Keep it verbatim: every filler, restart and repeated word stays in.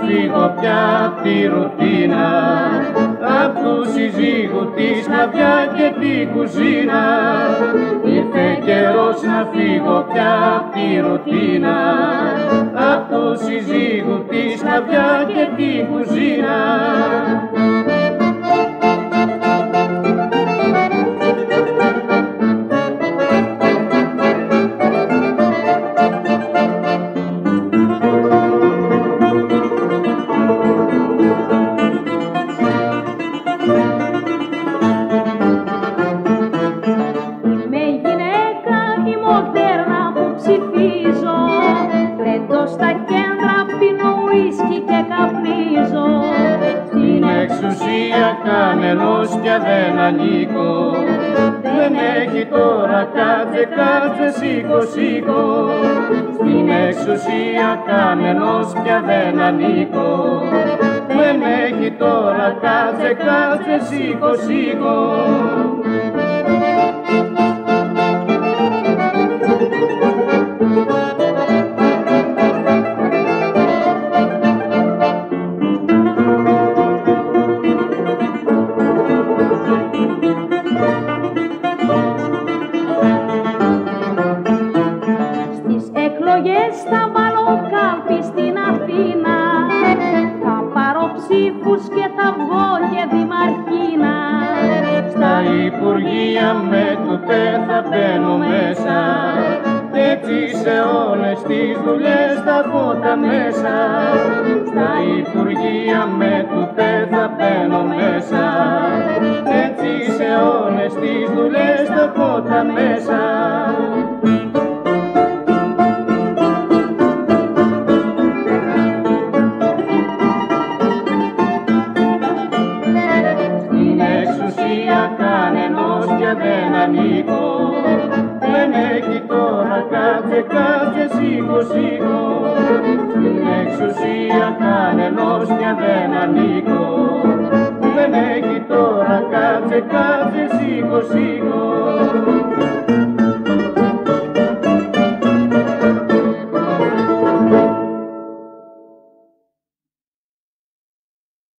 φύγω πια απ' τη ρουτίνα, απ' του συζύγου τη σκλαβιά και την κουζίνα. Ήρθε καιρός να φύγω πια απ' τη ρουτίνα, απ' του συζύγου τη σκλαβιά και την κουζίνα. Στα κέντρα πίνω ουίσκι και καπνίζω. Στην εξουσία κανενός πια δεν ανήκω. Δεν έχει τώρα κάτσε, κάτσε, σήκω, σήκω. Στην εξουσία κανενός πια δεν ανήκω. Δεν έχει τώρα κάτσε, κάτσε, σήκω, σήκω. Θα βάλω κάλπη στην Αθήνα, θα πάρω ψήφους και θα βγω και δημαρχίνα. Στα Υπουργεία με τούτε θα μπαίνω μέσα, έτσι σε όλες τις δουλειές θα πω τα μέσα. Στα Υπουργεία με τούτε θα μπαίνω μέσα, έτσι σε όλες τις δουλειές θα πω τα μέσα. Κανενός πια δεν ανήκω. Δεν έχει τώρα κάτσε, κάτσε, σήκω, σήκω. Στην εξουσία κανενός πια δεν ανήκω. Δεν έχει τώρα κάτσε, κάτσε, σήκω, σήκω.